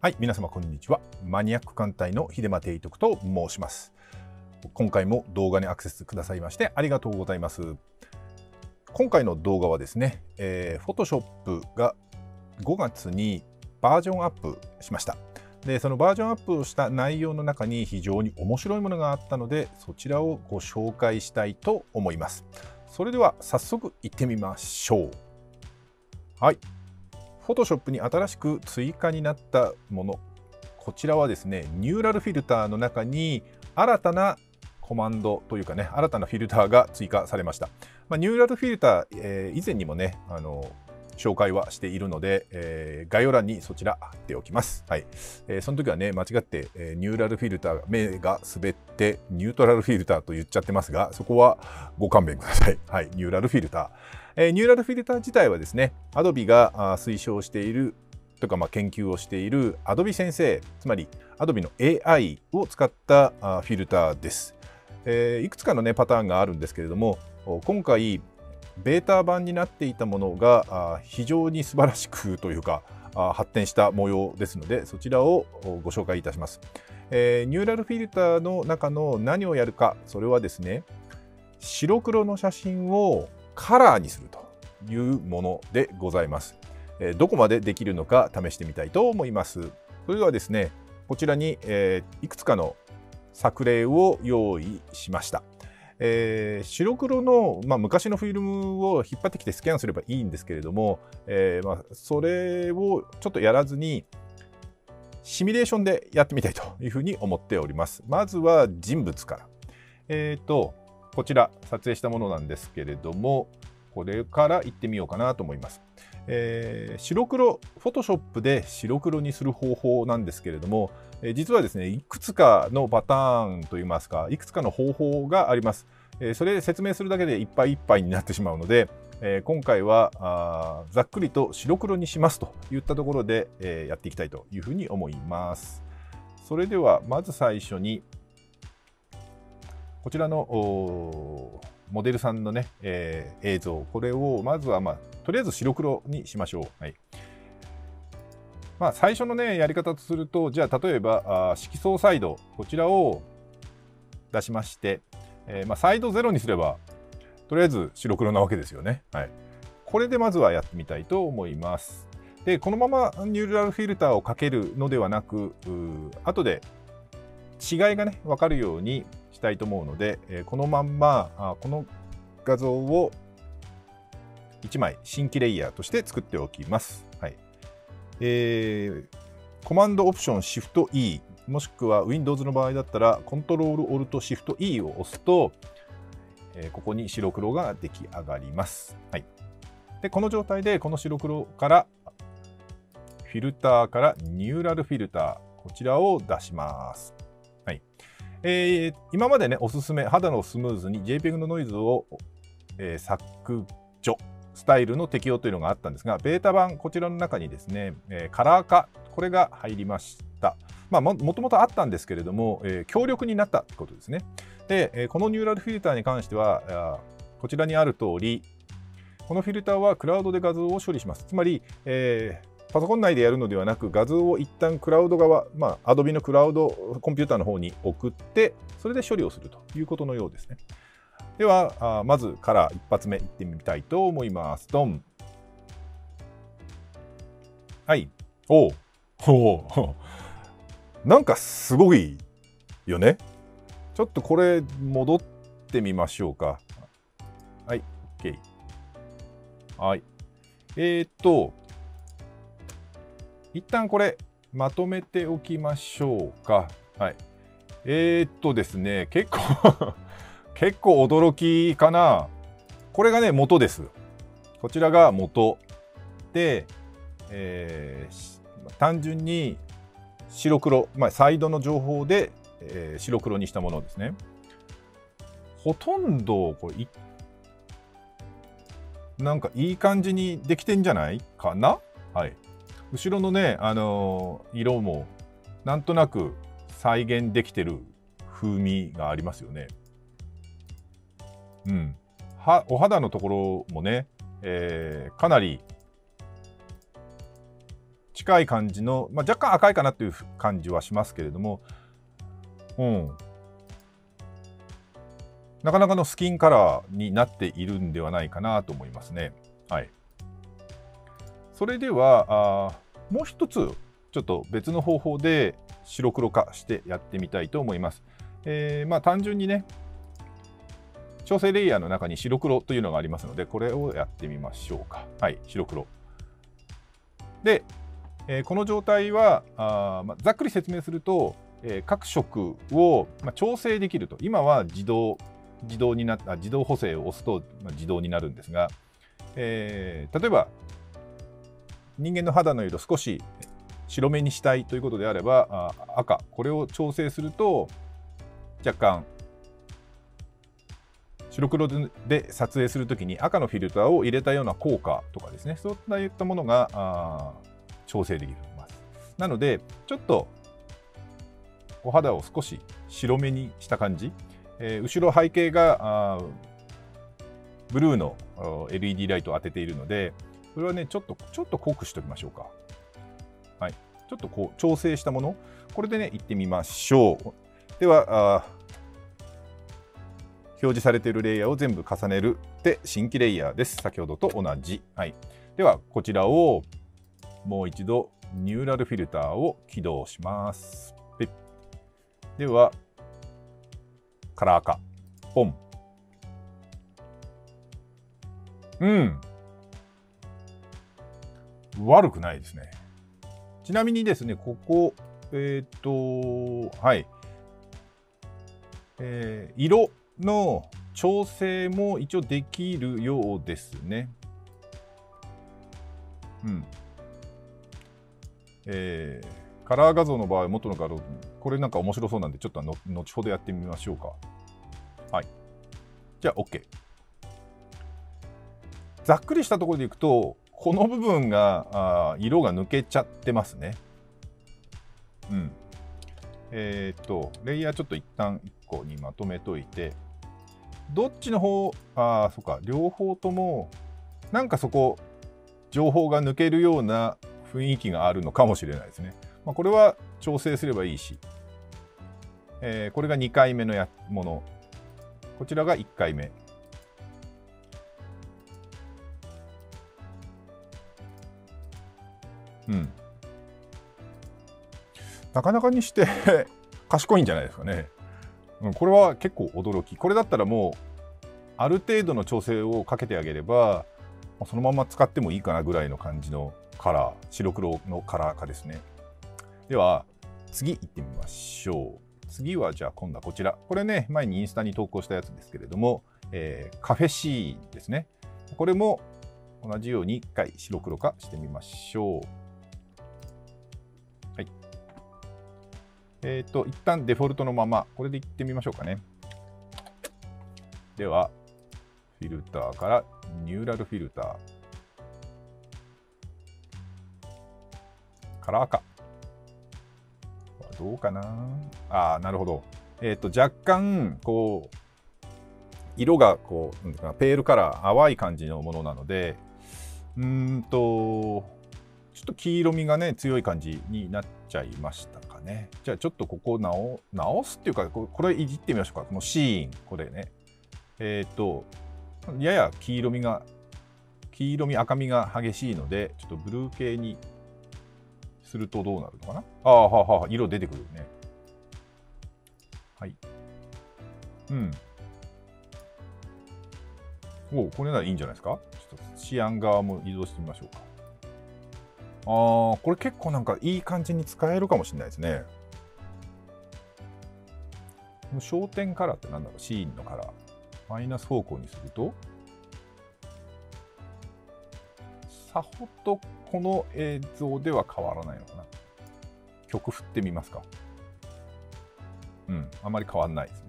はい、皆様こんにちは。マニアック艦隊の秀間提督と申します。今回も動画にアクセスくださいましてありがとうございます。今回の動画はですね、Photoshop が5月にバージョンアップしました。で、そのバージョンアップをした内容の中に非常に面白いものがあったので、そちらをご紹介したいと思います。それでは早速行ってみましょう。はい。Photoshop に新しく追加になったもの、こちらはですね、ニューラルフィルターの中に新たなコマンドというかね、新たなフィルターが追加されました。ニューラルフィルター、以前にもね、紹介はしているので、概要欄にそちら貼っておきます。はい。その時はね、間違って、ニューラルフィルター、目が滑ってニュートラルフィルターと言っちゃってますが、そこはご勘弁ください。はい。ニューラルフィルター。ニューラルフィルター自体はですね、Adobe が推奨しているとか、研究をしている Adobe 先生、つまり Adobe の AI を使ったフィルターです。いくつかのね、パターンがあるんですけれども、今回ベータ版になっていたものが非常に素晴らしくというか発展した模様ですので、そちらをご紹介いたします。ニューラルフィルターの中の何をやるか、それはですね、白黒の写真をカラーにするというものでございます。どこまでできるのか試してみたいと思います。それではですね、こちらにいくつかの作例を用意しました。白黒の、昔のフィルムを引っ張ってきてスキャンすればいいんですけれども、それをちょっとやらずにシミュレーションでやってみたいというふうに思っております。まずは人物から。こちら撮影したものなんですけれども、これから行ってみようかなと思います。白黒、Photoshop で白黒にする方法なんですけれども、実はですね、いくつかのパターンといいますか、いくつかの方法があります。それ説明するだけでいっぱいいっぱいになってしまうので、今回はざっくりと白黒にしますといったところで、やっていきたいというふうに思います。それではまず最初にこちらのモデルさんのね、映像、これをまずは、とりあえず白黒にしましょう。はい。最初のね、やり方とすると、じゃあ例えば色相サイド、こちらを出しまして、サイド0にすれば、とりあえず白黒なわけですよね。はい。これでまずはやってみたいと思います。で、このままニューラルフィルターをかけるのではなく、後で違いがね、分かるようにしたいと思うので、このまんまこの画像を1枚新規レイヤーとして作っておきます。はい。コマンドオプション Shift E もしくは Windows の場合だったら Ctrl Alt Shift E を押すと、ここに白黒が出来上がります。はい。で、この状態でこの白黒からフィルターからニューラルフィルター、こちらを出します。はい。今までね、おすすめ、肌のスムーズに JPEG のノイズを、削除、スタイルの適用というのがあったんですが、ベータ版、こちらの中にですね、カラー化、これが入りました。もともとあったんですけれども、強力になったということですね。で、このニューラルフィルターに関しては、こちらにある通り、このフィルターはクラウドで画像を処理します。つまり、パソコン内でやるのではなく、画像を一旦クラウド側、Adobe のクラウドコンピューターの方に送って、それで処理をするということのようですね。では、まずカラー一発目いってみたいと思います。ドン。はい。おお。なんかすごいよね。ちょっとこれ戻ってみましょうか。はい。OK。はい。一旦これまとめておきましょうか。はい。ですね、結構結構驚きかな。これがね、元です。こちらが元で、単純に白黒、サイドの情報で、白黒にしたものですね。ほとんどこれなんかいい感じにできてんじゃないかな。はい。後ろのね、色もなんとなく再現できてる風味がありますよね。うん。お肌のところもね、かなり近い感じの、若干赤いかなという感じはしますけれども、なかなかのスキンカラーになっているんではないかなと思いますね。はい。それではもう一つちょっと別の方法で白黒化してやってみたいと思います。単純にね、調整レイヤーの中に白黒というのがありますので、これをやってみましょうか。はい、白黒。で、この状態はざっくり説明すると、各色を調整できると。今は自動補正を押すと自動になるんですが、例えば人間の肌の色少し白目にしたいということであれば、赤、これを調整すると若干白黒で撮影するときに赤のフィルターを入れたような効果とかですね、そういったものが調整できます。なのでちょっとお肌を少し白目にした感じ、後ろ背景がブルーの LED ライトを当てているので、これはねちょっと濃くしておきましょうか。はい、ちょっとこう調整したもの、これでねいってみましょう。では表示されているレイヤーを全部重ねるで新規レイヤーです。先ほどと同じ。はい、ではこちらをもう一度ニューラルフィルターを起動します。ではカラー化ポン。悪くないですね。ちなみにですね、ここはい、色の調整も一応できるようですね。カラー画像の場合、元の画像、これなんか面白そうなんで、ちょっと後ほどやってみましょうか。はい。じゃあ OK。ざっくりしたところでいくと、この部分が色が抜けちゃってますね。レイヤーちょっと一旦1個にまとめといて、どっちの方、そうか、両方ともなんかそこ情報が抜けるような雰囲気があるのかもしれないですね。これは調整すればいいし、これが2回目のもの、こちらが1回目。なかなかにして賢いんじゃないですかね。これは結構驚き。これだったらもうある程度の調整をかけてあげれば、そのまま使ってもいいかなぐらいの感じのカラー、白黒のカラー化ですね。では次行ってみましょう。次はじゃあ今度はこちら。これね、前にインスタに投稿したやつですけれども、カフェシーンですね。これも同じように1回白黒化してみましょう。はい。一旦デフォルトのまま、これでいってみましょうかね。では、フィルターからニューラルフィルター。カラー化。どうかな。なるほど。若干、こう、色がこう、なんていうか、ペールカラー、淡い感じのものなので、ちょっと黄色みがね、強い感じになっちゃいましたかね。じゃあちょっとここを直すっていうか、これいじってみましょうか。このシーン、これね。やや黄色み、赤みが激しいので、ちょっとブルー系にするとどうなるのかな。色出てくるね。はい。これならいいんじゃないですか。ちょっとシアン側も移動してみましょうか。これ結構なんかいい感じに使えるかもしれないですね。この焦点カラーって何だろう。シーンのカラー。マイナス方向にすると、さほどこの映像では変わらないのかな。曲振ってみますか。あまり変わらないです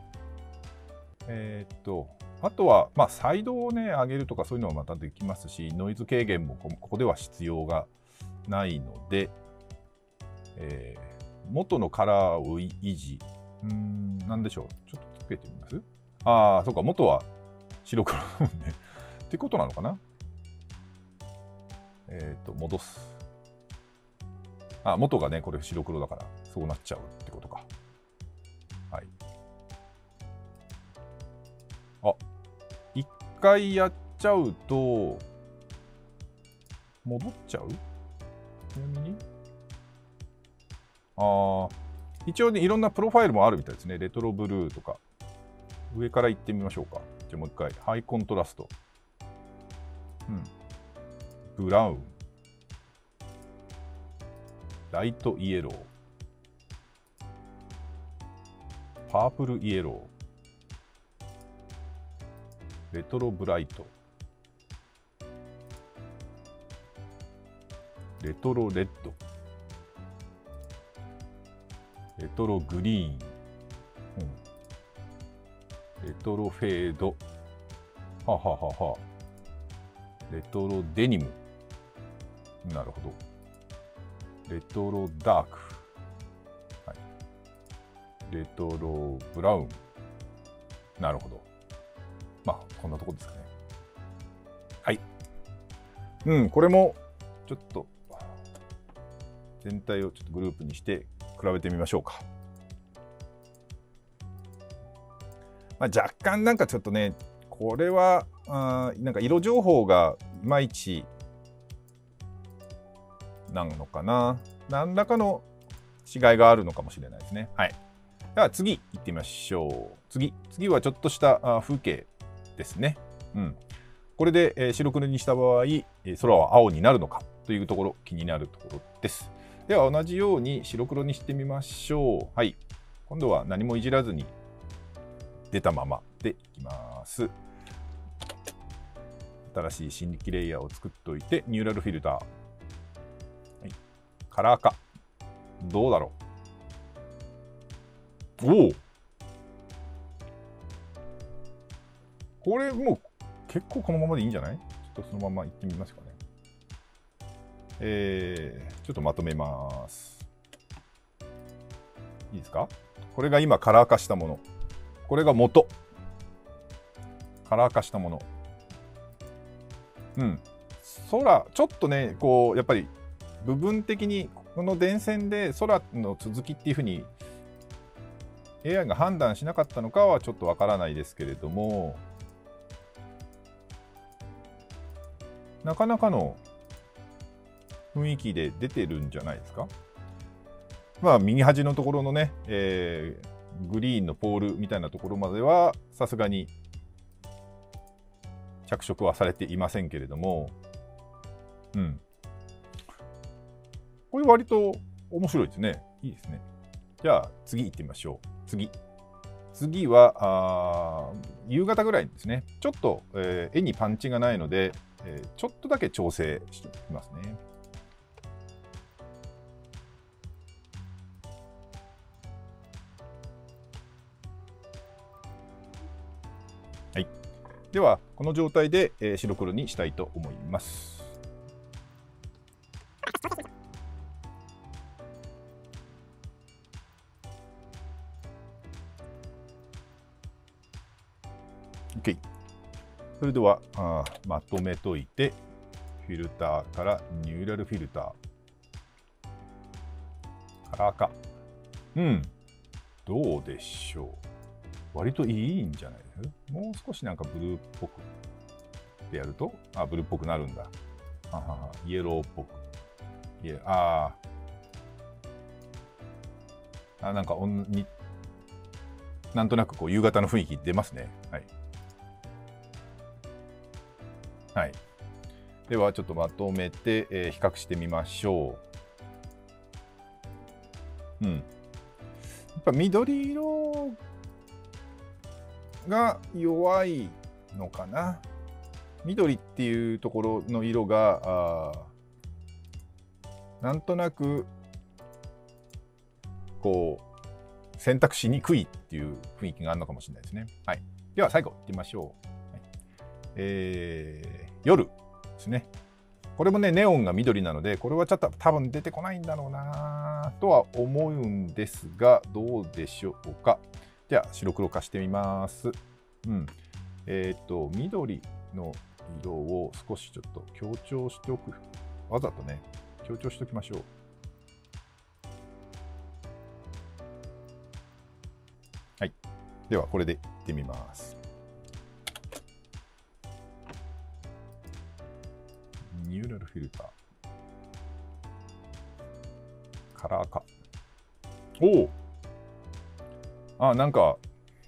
ね。あとは、サイドをね、上げるとかそういうのはまたできますし、ノイズ軽減もここでは必要がないので、元のカラーを維持。なんでしょう。ちょっとつけてみます？そうか、元は白黒だもんね。ってことなのかな。戻す。 あ、元がね、これ白黒だから、そうなっちゃうってことか。はい。あ、一回やっちゃうと、戻っちゃう？ちなみに一応ね、いろんなプロファイルもあるみたいですね。レトロブルーとか。上から行ってみましょうか。じゃあもう一回。ハイコントラスト。ブラウン。ライトイエロー。パープルイエロー。レトロブライト。レトロレッド。レトログリーン。レトロフェード。はははは。レトロデニム。なるほど。レトロダーク。はい、レトロブラウン。なるほど。まあ、こんなとこですかね。はい。これも、ちょっと、全体をちょっとグループにして比べてみましょうか。まあ、若干なんかちょっとね、これはなんか色情報がいまいちなのかな。何らかの違いがあるのかもしれないですね。はい。では次行ってみましょう。次はちょっとした風景ですね。これで白黒にした場合、空は青になるのかというところ、気になるところです。では同じように白黒にしてみましょう。はい。今度は何もいじらずに出たままでいきます。新しい新規レイヤーを作っておいて、ニューラルフィルター。はい、カラー化。どうだろう。おお、これもう結構このままでいいんじゃない？ちょっとそのままいってみますかね。ちょっとまとめます。いいですか？これが今カラー化したもの。これが元。カラー化したもの。空、ちょっとね、こう、やっぱり部分的にこの電線で空の続きっていうふうに AI が判断しなかったのかはちょっとわからないですけれども、なかなかの雰囲気で出てるんじゃないですか。まあ、右端のところのね、グリーンのポールみたいなところまではさすがに着色はされていませんけれども、これ割と面白いですね。いいですね。じゃあ次行ってみましょう。次は夕方ぐらいですね。ちょっと、絵にパンチがないので、ちょっとだけ調整しておきますね。はい。ではこの状態で、白黒にしたいと思います。OK。それではまとめといて、フィルターからニューラルフィルター、カラー化。どうでしょう。割といいんじゃないですか。もう少しなんかブルーっぽくでやると、ブルーっぽくなるんだ。イエローっぽく。なんかなんとなくこう夕方の雰囲気出ますね。はい。はい。ではちょっとまとめて、比較してみましょう。やっぱ緑色が弱いのかな。緑っていうところの色がなんとなくこう選択しにくいっていう雰囲気があるのかもしれないですね。はい。では最後いってみましょう。夜ですね。これもね、ネオンが緑なので、これはちょっと多分出てこないんだろうなとは思うんですが、どうでしょうか。じゃあ白黒化してみます。緑の色を少しちょっと強調しておく。わざとね、強調しておきましょう。 はい。では、これでいってみます。ニューラルフィルター。カラー化。おお。なんか、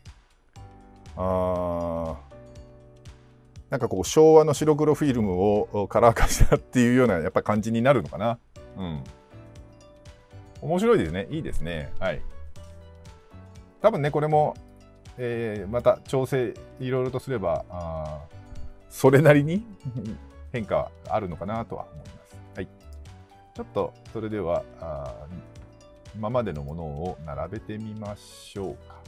なんかこう昭和の白黒フィルムをカラー化したっていうようなやっぱ感じになるのかな。うん。面白いですね。いいですね。はい。多分ね、これも、また調整いろいろとすれば、それなりに変化はあるのかなとは思います。はい。ちょっとそれでは今までのものを並べてみましょうか。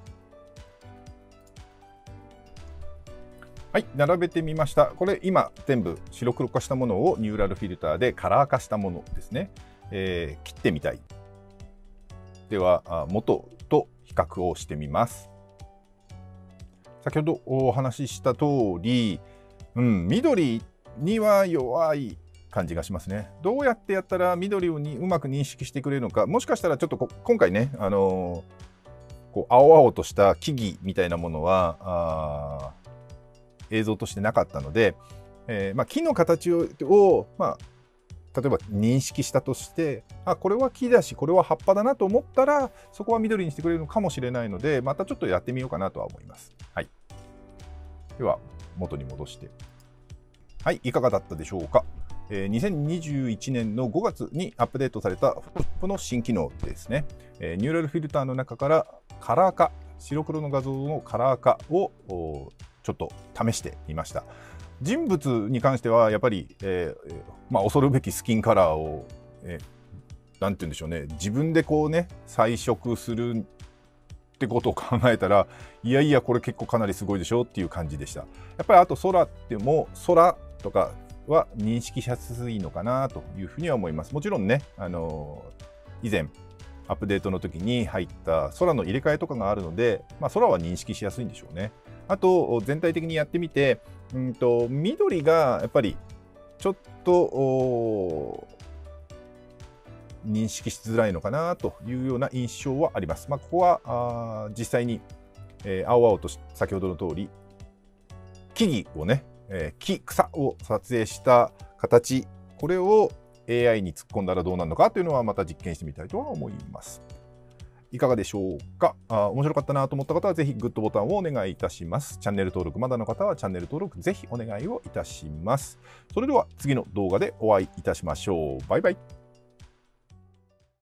はい、並べてみました。これ今全部白黒化したものをニューラルフィルターでカラー化したものですね。切ってみたい。では元と比較をしてみます。先ほどお話しした通り、緑には弱い感じがしますね。どうやってやったら緑をうまく認識してくれるのか、もしかしたらちょっと今回ね、こう青々とした木々みたいなものは映像としてなかったので、木の形を、例えば認識したとして、これは木だしこれは葉っぱだなと思ったらそこは緑にしてくれるのかもしれないので、またちょっとやってみようかなとは思います。はい、では元に戻して、はい、いかがだったでしょうか。2021年の5月にアップデートされた Photoshop の新機能ですね。ニューラルフィルターの中からカラー化、白黒の画像のカラー化をちょっと試してみました。人物に関してはやっぱり、恐るべきスキンカラーを、なんて言うんでしょうね、自分でこうね彩色するってことを考えたら、いやいやこれ結構かなりすごいでしょっていう感じでした。やっぱりあと空っても空とかは認識しやすいのかなというふうには思います。もちろんね、以前アップデートの時に入った空の入れ替えとかがあるので、空は認識しやすいんでしょうね。あと全体的にやってみて、緑がやっぱりちょっと認識しづらいのかなというような印象はあります。ここは実際に、青々と先ほどの通り木々をね、草を撮影した形、これを AI に突っ込んだらどうなるのかというのはまた実験してみたいとは思います。いかがでしょうか。面白かったなと思った方はぜひグッドボタンをお願いいたします。チャンネル登録まだの方はチャンネル登録ぜひお願いをいたします。それでは次の動画でお会いいたしましょう。バイバイ。